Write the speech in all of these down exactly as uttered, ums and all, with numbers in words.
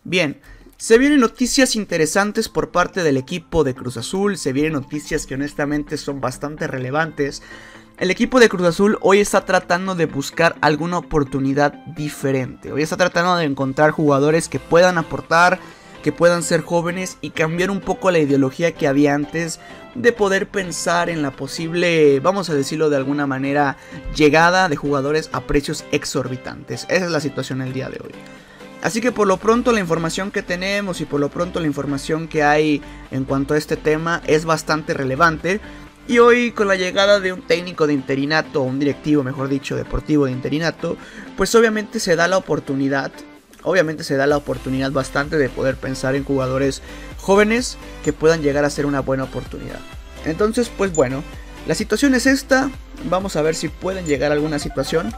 Bien, se vienen noticias interesantes por parte del equipo de Cruz Azul, se vienen noticias que honestamente son bastante relevantes. El equipo de Cruz Azul hoy está tratando de buscar alguna oportunidad diferente, hoy está tratando de encontrar jugadores que puedan aportar, que puedan ser jóvenes y cambiar un poco la ideología que había antes de poder pensar en la posible, vamos a decirlo de alguna manera, llegada de jugadores a precios exorbitantes. Esa es la situación el día de hoy. Así que por lo pronto la información que tenemos y por lo pronto la información que hay en cuanto a este tema es bastante relevante. Y hoy con la llegada de un técnico de interinato, o un directivo mejor dicho deportivo de interinato, pues obviamente se da la oportunidad, obviamente se da la oportunidad bastante de poder pensar en jugadores jóvenes que puedan llegar a ser una buena oportunidad. Entonces pues bueno, la situación es esta, vamos a ver si pueden llegar a alguna situación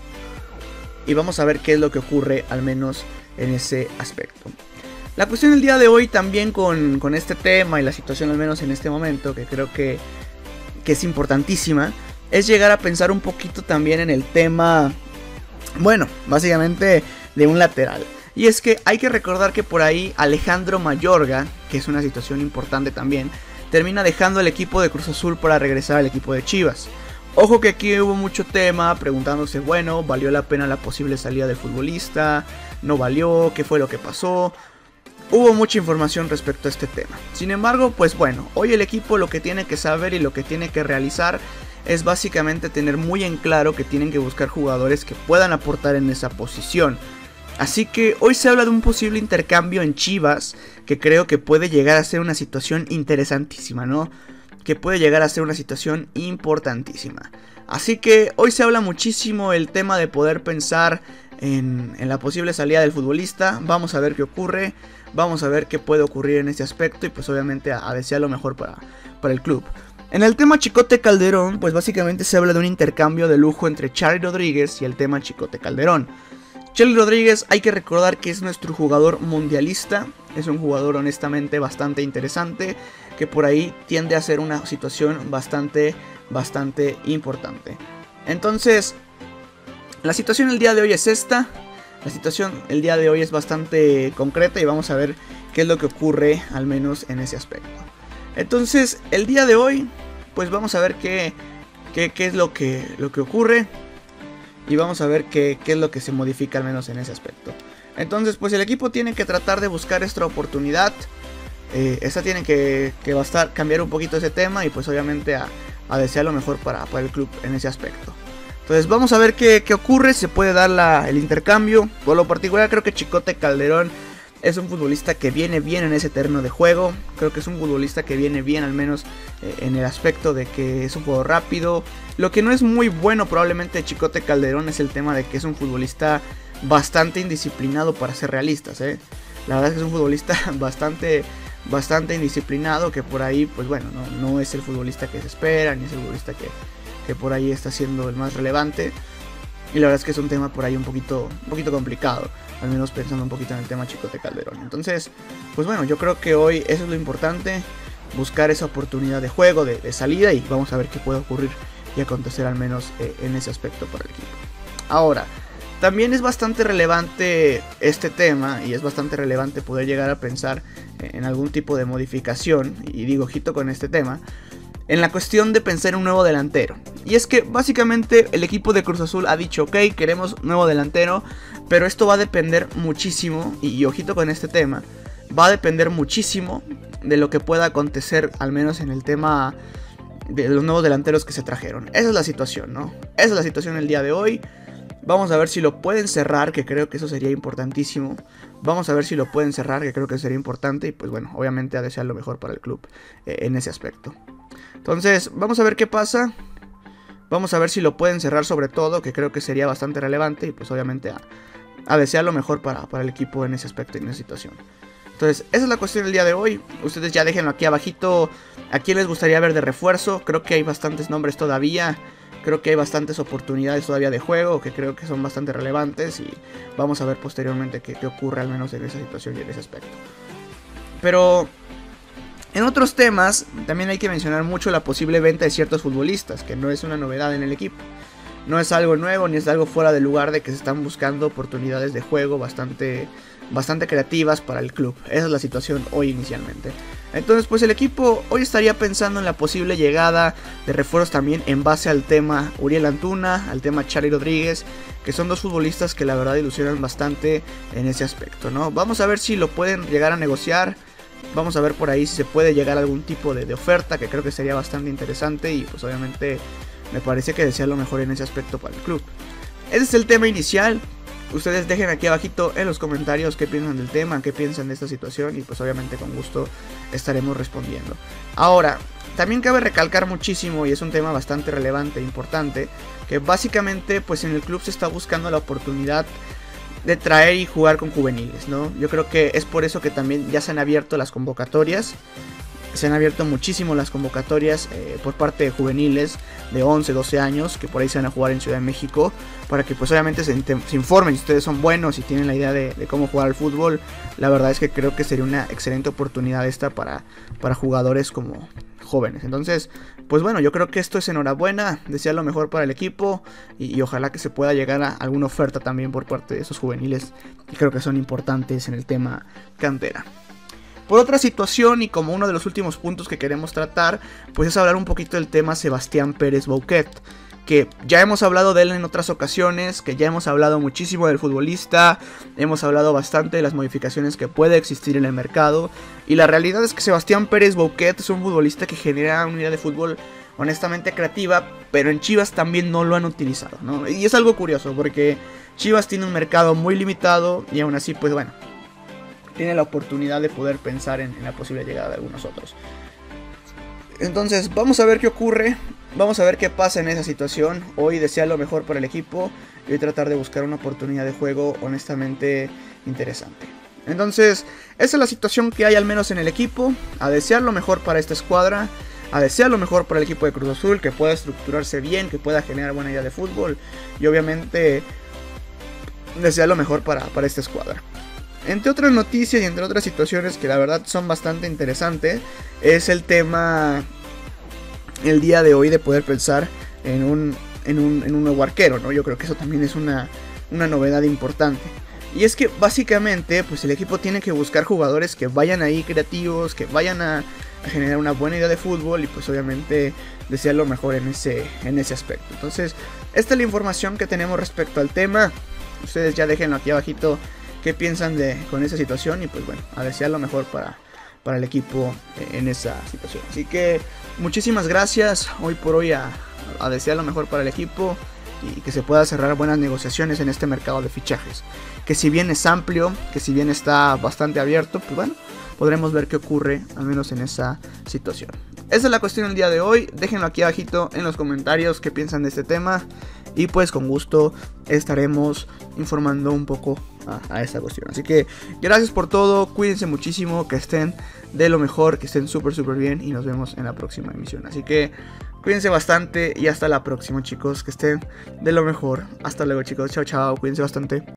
y vamos a ver qué es lo que ocurre al menos en ese aspecto. La cuestión del día de hoy también con, con este tema y la situación al menos en este momento, que creo que, que es importantísima, es llegar a pensar un poquito también en el tema, bueno, básicamente de un lateral. Y es que hay que recordar que por ahí Alejandro Mayorga, que es una situación importante también, termina dejando el equipo de Cruz Azul para regresar al equipo de Chivas. Ojo que aquí hubo mucho tema preguntándose, bueno, ¿valió la pena la posible salida del futbolista? ¿No valió? ¿Qué fue lo que pasó? Hubo mucha información respecto a este tema. Sin embargo, pues bueno, hoy el equipo lo que tiene que saber y lo que tiene que realizar es básicamente tener muy en claro que tienen que buscar jugadores que puedan aportar en esa posición. Así que hoy se habla de un posible intercambio en Chivas, que creo que puede llegar a ser una situación interesantísima, ¿no? Que puede llegar a ser una situación importantísima. Así que hoy se habla muchísimo el tema de poder pensar en, en la posible salida del futbolista. Vamos a ver qué ocurre, vamos a ver qué puede ocurrir en este aspecto y pues obviamente a, a desear lo mejor para, para el club. En el tema Chicote Calderón, pues básicamente se habla de un intercambio de lujo entre Charly Rodríguez y el tema Chicote Calderón. Charly Rodríguez hay que recordar que es nuestro jugador mundialista, es un jugador honestamente bastante interesante, que por ahí tiende a ser una situación bastante, bastante importante. Entonces, la situación el día de hoy es esta, la situación el día de hoy es bastante concreta y vamos a ver qué es lo que ocurre al menos en ese aspecto. Entonces, el día de hoy, pues vamos a ver qué, qué, qué es lo que, lo que ocurre. Y vamos a ver qué, qué es lo que se modifica al menos en ese aspecto. Entonces pues el equipo tiene que tratar de buscar esta oportunidad. Eh, esta tiene que, que bastar cambiar un poquito ese tema. Y pues obviamente a, a desear lo mejor para, para el club en ese aspecto. Entonces vamos a ver qué, qué ocurre. Se puede dar la, el intercambio. Por lo particular creo que Chicote Calderón es un futbolista que viene bien en ese terreno de juego. Creo que es un futbolista que viene bien al menos eh, en el aspecto de que es un juego rápido. Lo que no es muy bueno probablemente de Chicote Calderón es el tema de que es un futbolista bastante indisciplinado para ser realistas, ¿eh? La verdad es que es un futbolista bastante, bastante indisciplinado que por ahí, pues bueno, no, no es el futbolista que se espera, ni es el futbolista que, que por ahí está siendo el más relevante. Y la verdad es que es un tema por ahí un poquito, un poquito complicado, al menos pensando un poquito en el tema Chicote Calderón. Entonces, pues bueno, yo creo que hoy eso es lo importante, buscar esa oportunidad de juego, de, de salida, y vamos a ver qué puede ocurrir y acontecer al menos eh, en ese aspecto para el equipo. Ahora, también es bastante relevante este tema y es bastante relevante poder llegar a pensar en algún tipo de modificación, y digo ojito con este tema, en la cuestión de pensar en un nuevo delantero. Y es que básicamente el equipo de Cruz Azul ha dicho, ok, queremos un nuevo delantero, pero esto va a depender muchísimo, y, y ojito con este tema, va a depender muchísimo de lo que pueda acontecer, al menos en el tema de los nuevos delanteros que se trajeron. Esa es la situación, ¿no? Esa es la situación el día de hoy. Vamos a ver si lo pueden cerrar, que creo que eso sería importantísimo. Vamos a ver si lo pueden cerrar, que creo que sería importante. Y pues bueno, obviamente a desear lo mejor para el club eh, en ese aspecto. Entonces, vamos a ver qué pasa. Vamos a ver si lo pueden cerrar sobre todo, que creo que sería bastante relevante. Y pues obviamente a, a desear lo mejor para, para el equipo en ese aspecto y en esa situación. Entonces, esa es la cuestión del día de hoy. Ustedes ya déjenlo aquí abajito a quién les gustaría ver de refuerzo. Creo que hay bastantes nombres todavía. Creo que hay bastantes oportunidades todavía de juego que creo que son bastante relevantes. Y vamos a ver posteriormente qué, qué ocurre al menos en esa situación y en ese aspecto. Pero en otros temas también hay que mencionar mucho la posible venta de ciertos futbolistas, que no es una novedad en el equipo. no es algo nuevo ni es algo fuera de lugar de que se están buscando oportunidades de juego bastante, bastante creativas para el club. Esa es la situación hoy inicialmente. Entonces pues el equipo hoy estaría pensando en la posible llegada de refuerzos también en base al tema Uriel Antuna, al tema Charly Rodríguez, que son dos futbolistas que la verdad ilusionan bastante en ese aspecto, ¿no? Vamos a ver si lo pueden llegar a negociar. Vamos a ver por ahí si se puede llegar a algún tipo de, de oferta, que creo que sería bastante interesante. Y pues obviamente me parece que desea lo mejor en ese aspecto para el club. Ese es el tema inicial. Ustedes dejen aquí abajito en los comentarios qué piensan del tema, qué piensan de esta situación, y pues obviamente con gusto estaremos respondiendo. Ahora, también cabe recalcar muchísimo, y es un tema bastante relevante e importante, que básicamente pues en el club se está buscando la oportunidad de traer y jugar con juveniles, ¿no? Yo creo que es por eso que también ya se han abierto las convocatorias. Se han abierto muchísimo las convocatorias eh, por parte de juveniles de once, doce años que por ahí se van a jugar en Ciudad de México, para que pues obviamente se, se informen si ustedes son buenos y tienen la idea de, de cómo jugar al fútbol. La verdad es que creo que sería una excelente oportunidad esta para, para jugadores como jóvenes. Entonces pues bueno, yo creo que esto es enhorabuena, deseo lo mejor para el equipo y, y ojalá que se pueda llegar a alguna oferta también por parte de esos juveniles que creo que son importantes en el tema cantera. Por otra situación, y como uno de los últimos puntos que queremos tratar, pues es hablar un poquito del tema Sebastián Pérez Bouquet, que ya hemos hablado de él en otras ocasiones, que ya hemos hablado muchísimo del futbolista, hemos hablado bastante de las modificaciones que puede existir en el mercado, y la realidad es que Sebastián Pérez Bouquet es un futbolista que genera una idea de fútbol honestamente creativa, pero en Chivas también no lo han utilizado, ¿no? Y es algo curioso, porque Chivas tiene un mercado muy limitado, y aún así, pues bueno, tiene la oportunidad de poder pensar en, en la posible llegada de algunos otros. Entonces vamos a ver qué ocurre, vamos a ver qué pasa en esa situación. Hoy desea lo mejor para el equipo y hoy tratar de buscar una oportunidad de juego honestamente interesante. Entonces esa es la situación que hay al menos en el equipo. A desear lo mejor para esta escuadra, a desear lo mejor para el equipo de Cruz Azul, que pueda estructurarse bien, que pueda generar buena idea de fútbol, y obviamente desear lo mejor para, para esta escuadra. Entre otras noticias y entre otras situaciones que la verdad son bastante interesantes, es el tema el día de hoy de poder pensar en un, en un, en un nuevo arquero, ¿no? Yo creo que eso también es una, una novedad importante. Y es que básicamente pues el equipo tiene que buscar jugadores que vayan ahí creativos, que vayan a, a generar una buena idea de fútbol, y pues obviamente desear lo mejor en ese, en ese aspecto. Entonces esta es la información que tenemos respecto al tema. Ustedes ya déjenlo aquí abajito qué piensan de con esa situación, y pues bueno, a desear lo mejor para, para el equipo en esa situación. Así que muchísimas gracias hoy por hoy, a, a desear lo mejor para el equipo y que se pueda cerrar buenas negociaciones en este mercado de fichajes, que si bien es amplio, que si bien está bastante abierto, pues bueno, podremos ver qué ocurre al menos en esa situación. Esa es la cuestión del día de hoy. Déjenlo aquí abajito en los comentarios qué piensan de este tema, y pues con gusto estaremos informando un poco a, a esta cuestión. Así que gracias por todo, cuídense muchísimo, que estén de lo mejor, que estén súper súper bien, y nos vemos en la próxima emisión. Así que cuídense bastante y hasta la próxima, chicos, que estén de lo mejor. Hasta luego, chicos, chao chao, cuídense bastante.